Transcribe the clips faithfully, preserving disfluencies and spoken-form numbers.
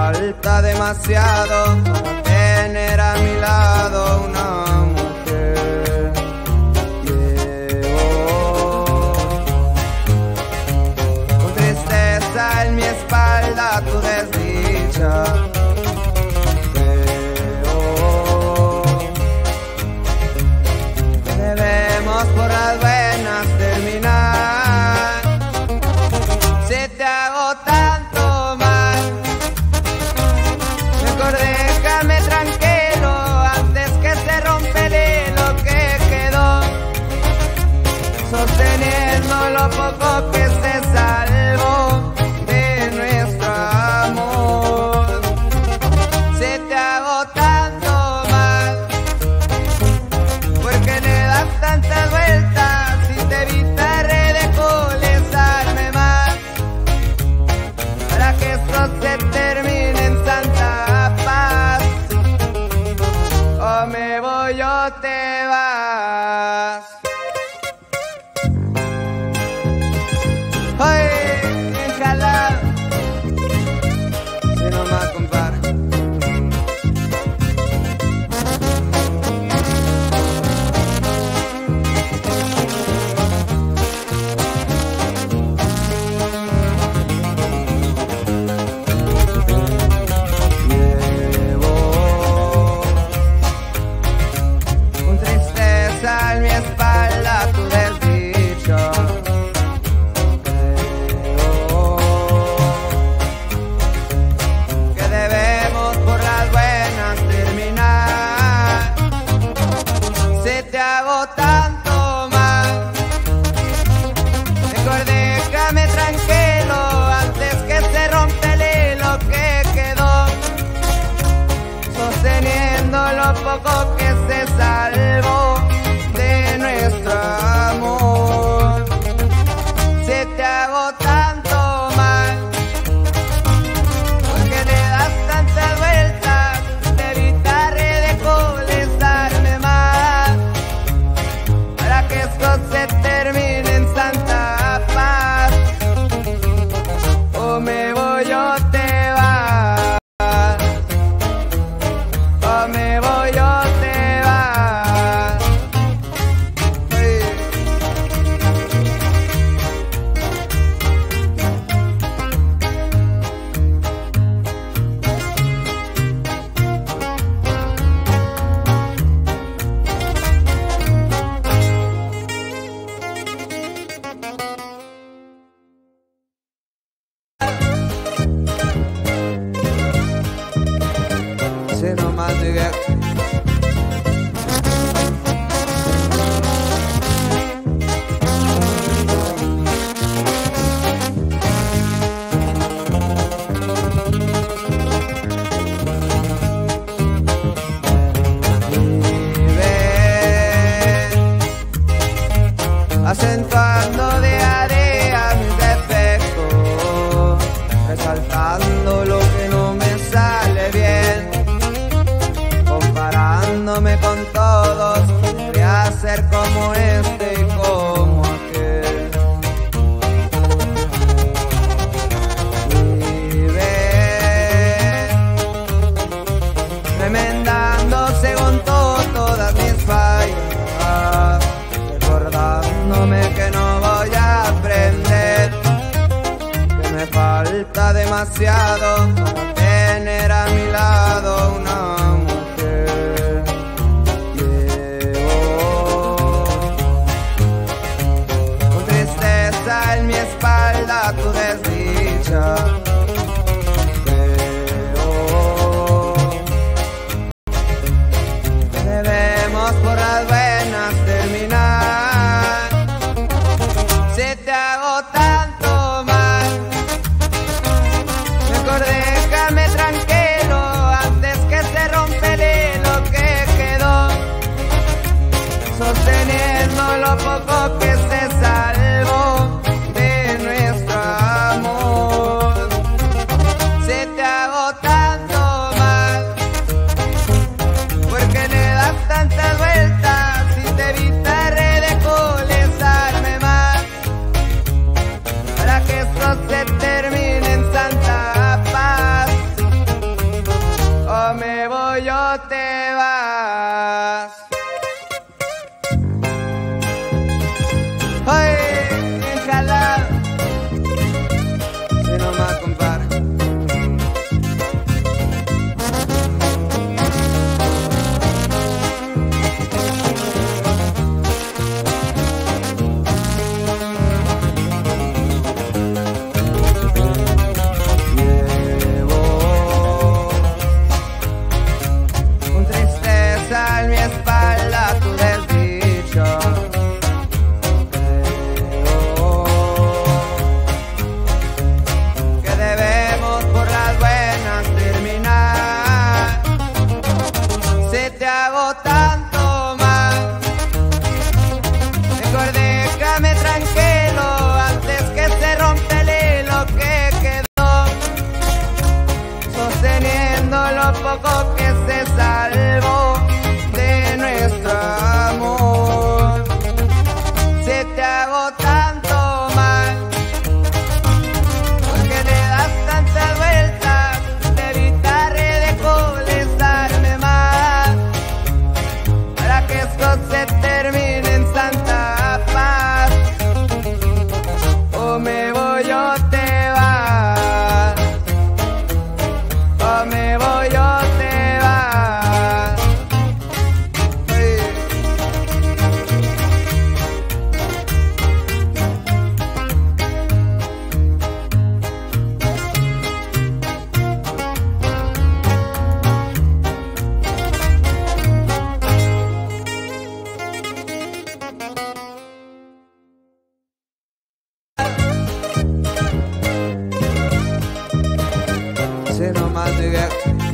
falta demasiado para tener a mi lado una mujer. Llevo con tristeza en mi espalda tu desdicha. Creo que debemos por las buenas terminar. Si te hago tanto mal, mejor déjame tranquilo antes que se rompe el hilo que quedó, sosteniendo lo poco que se salvó de nuestro amor. Si te hago tanto mal, porque le das tantas vueltas y te evitaré de colesarme más, para que esto se termine en santa paz. O me voy o te vas. ¡Ay, bien jalado! Si no más, compadre. En mi espalda tu desdicha. Creo que debemos por las buenas terminar. Si te hago tanto mal, mejor déjame tranquilo antes que se rompe el hilo que quedó, sosteniendo lo poco que se salvó de nuestro amor. Si te hago tanto mal, porque le das tantas vueltas, te evitaré de colestarme más, para que esto se termine en santa paz. O me voy o te vas, o me voy o te vas. Si no más llegué. Acentuando día a día mis defectos, resaltando lo que no me sale bien, comparándome con todos. Quería ser como este y como aquel. Vive remendando según todo todas mis fallas, recordándome que no voy a aprender, que me falta demasiado para tener a mi lado una mujer. Llevo con tristeza en mi espalda tu desdicha. Creo que debemos por las buenas terminar. Si te hago tanto mal, mejor déjame tranquilo antes que se rompe el hilo que quedó, sosteniendo lo poco que se salvó de nuestro amor. Si te hago tanto mal, porque le das tantas vueltas y te evitaré de colesarme más, para que esto se termine en santa paz. lo poco que se salvó de nuestro amor. Si te hago tanto mal, porque le das tantas vueltas, te evitaré de molestarme más, para que esto se termine en santa paz. O me voy o te vas, o me voy o te vas. Hey. Sí, no más, Miguel.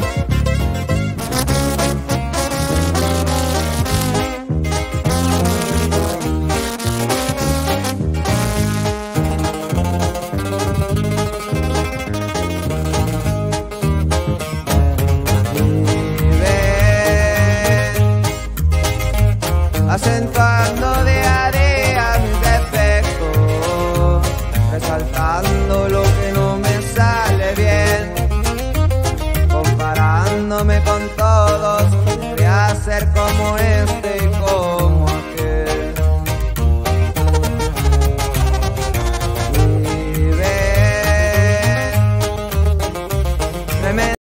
Acentuando día a día mis defectos, resaltando lo que no me sale bien, comparándome con todos. Quería ser como este y como aquel. Y ven, me met-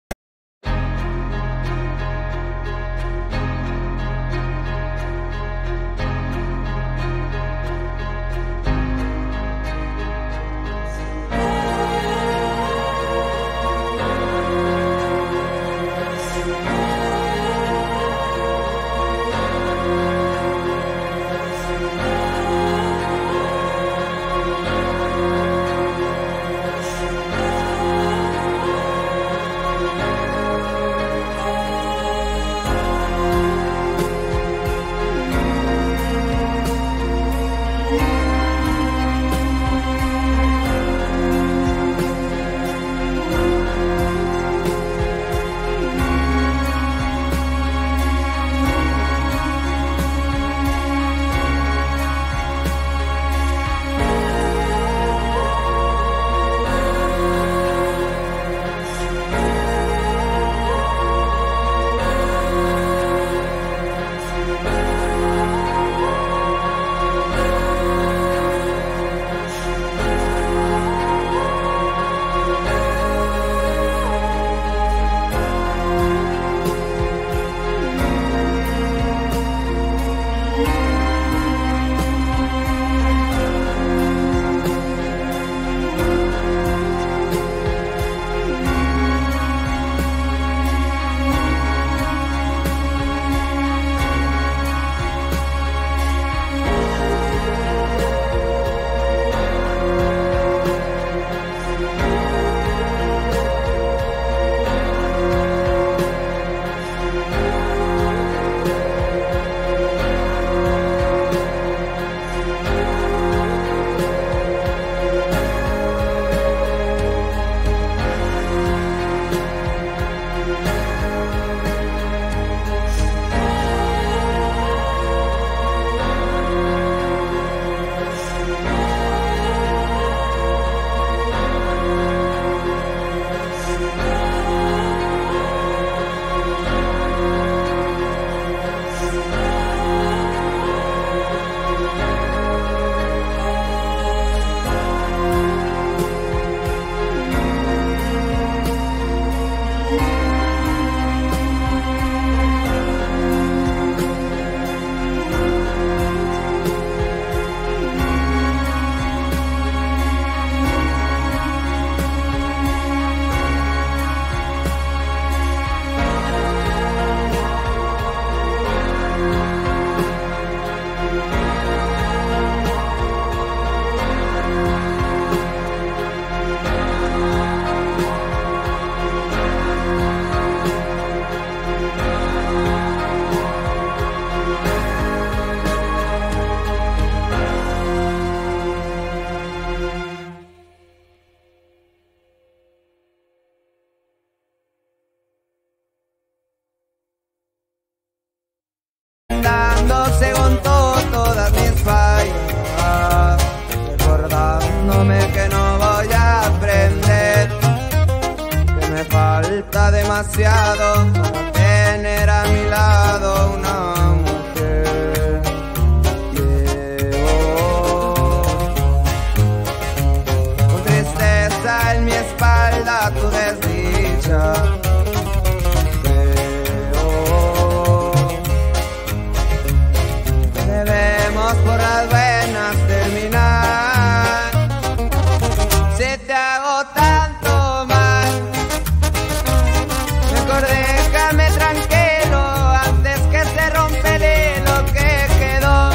falta demasiado para tener a mi lado una mujer. Llevo con tristeza en mi espalda tu desdicha. Creo que debemos por las buenas terminar. Si te hago tanto mal, mejor déjame tranquilo antes que se rompe el hilo que quedó,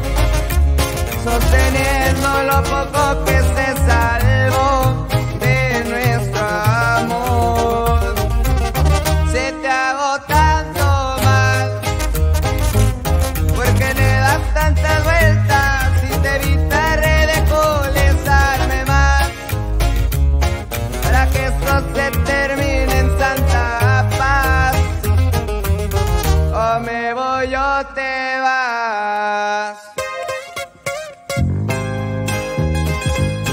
sosteniendo lo poco que se salvó de nuestro amor. Si te hago tanto mal, porque le das tantas vueltas, si te evitaré de colesarme más, para que esto se termine en santa paz. O me voy o te vas.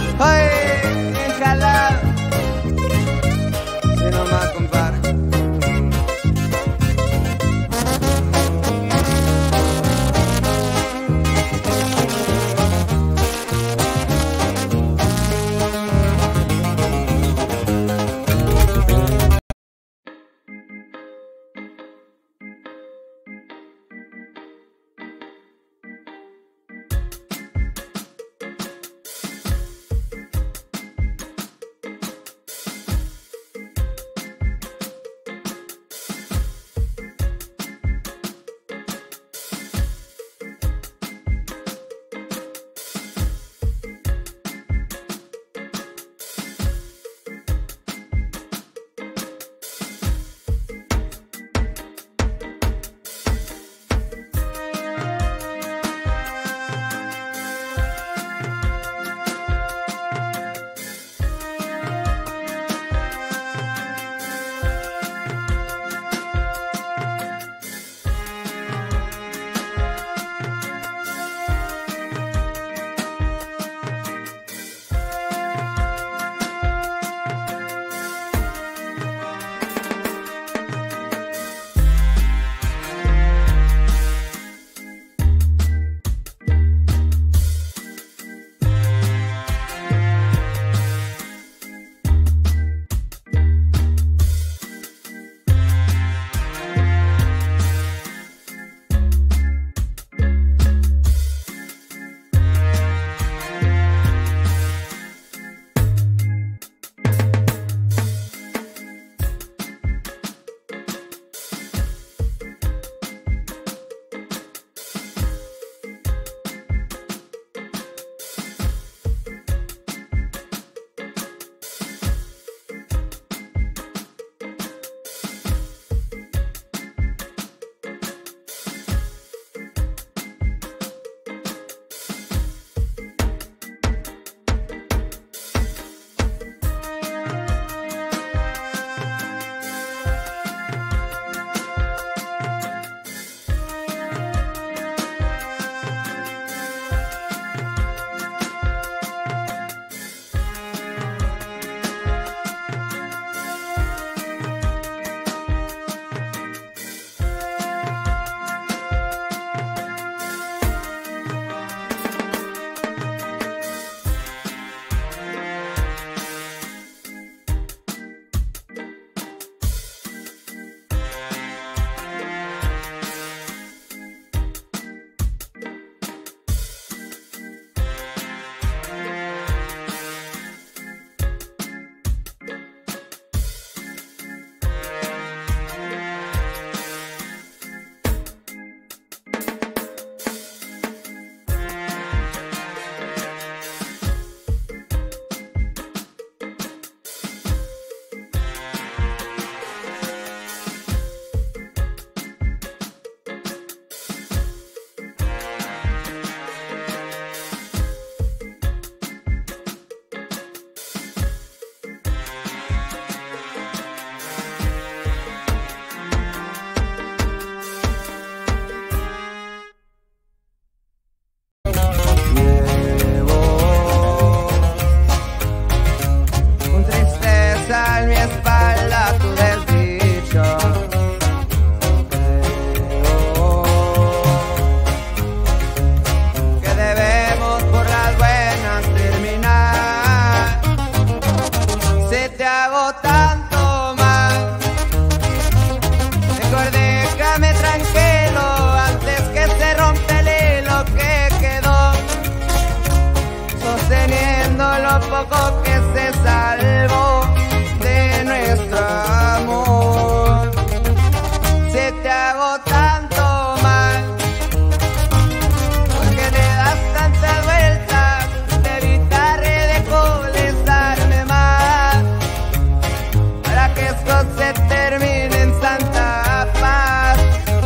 poco que se salvó de nuestro amor. Se te hago tanto mal, porque le das tantas vueltas, te evitaré de molestarme más, para que esto se termine en santa paz.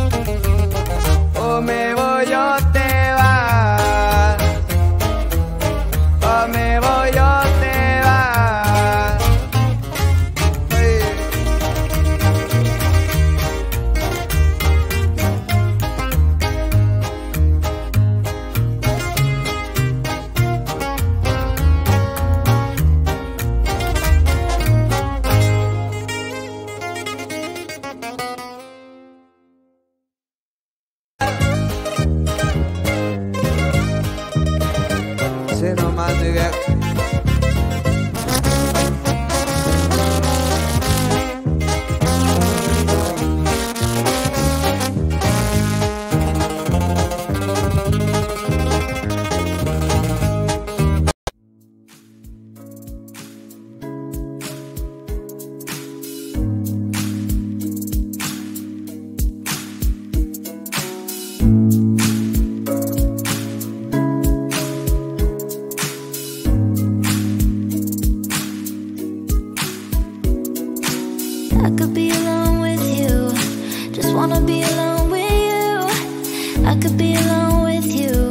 O me voy o te vas, o me voy o te vas. Hey. Sí, nomás, mi viejo. I could be alone with you, just wanna be alone with you. I could be alone with you,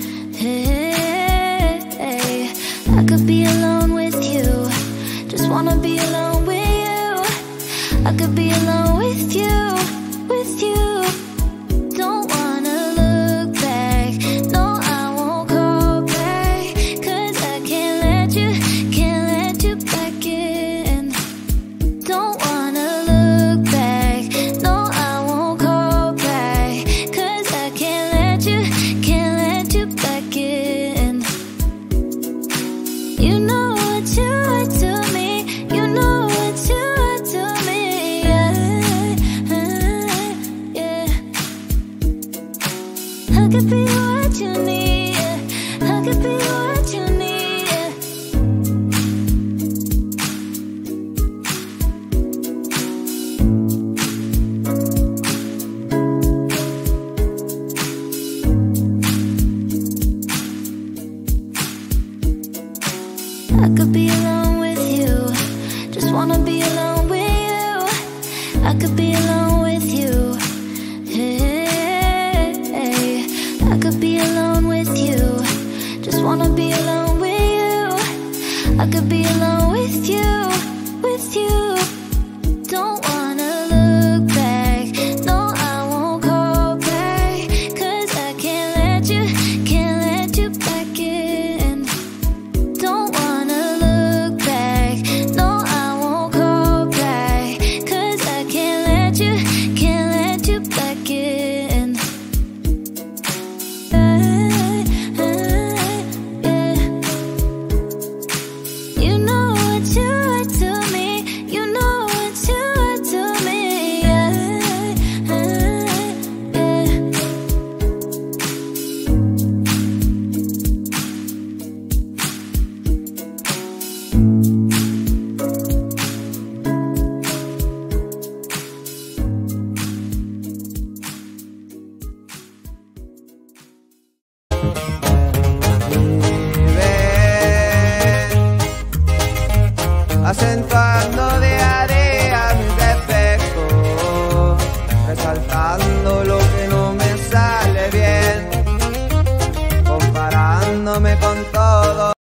hey, hey. I could be alone with you, just wanna be alone with you. I could be alone with you, with you. Don't wanna look back, no I won't call back, 'cause I can't let you, can't let you back in. Don't wanna look back, no I won't call back, 'cause I can't let you, can't let you back in. You know what you are to me, you know what you are to me, yeah, yeah. I could be what you need, yeah. I could be what you need, yeah. I could be alone with you, just wanna be alone with you. I could be alone with you, hey, hey. I could be alone with you, just wanna be alone with you. I could be alone with you, with you. Don't wanna look back, no I won't call back, 'cause I can't let you, can't let you back in. Don't wanna look back, no I won't call back, 'cause I can't let you, can't let you back in. Yeah, yeah. You know what you are to me, you know what you are to me, yeah, yeah. Vive acentuando de